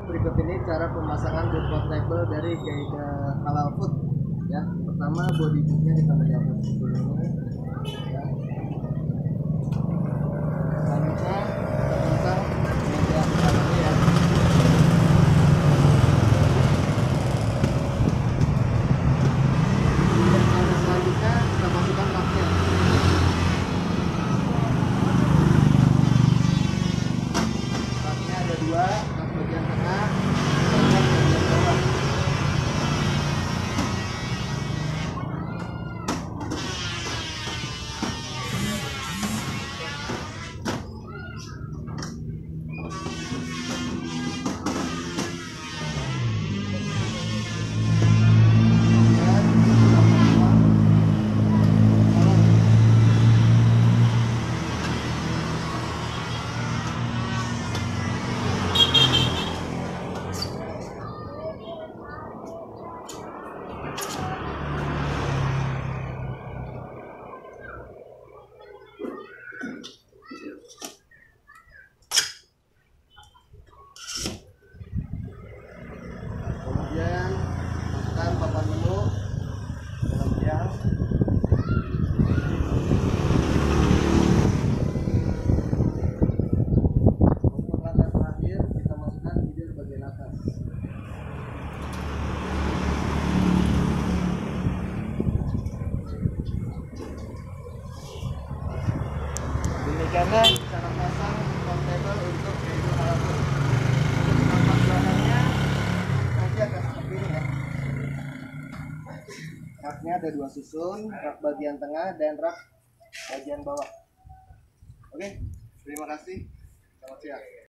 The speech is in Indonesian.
berikut ini cara pemasangan bed portable dari Gaida Halal Food. Ya, pertama body booknya kita melihat dulu ini. Ya. Selanjutnya kita pasang meja ini ya. Dan selanjutnya kita masukkan raknya. Raknya ada dua, rak bagian tengah dan rak bagian bawah. Kemudian masukkan papan menu dalam tiang. Untuk langkah terakhir kita masukkan feeder bagian atas. Demikianlah cara pasang portable untuk Gaida Halal Food. Untuk tampak belakangnya nanti akan seperti ini ya. Raknya ada dua susun, rak bagian tengah dan rak bagian bawah. Oke, terima kasih. Selamat siang.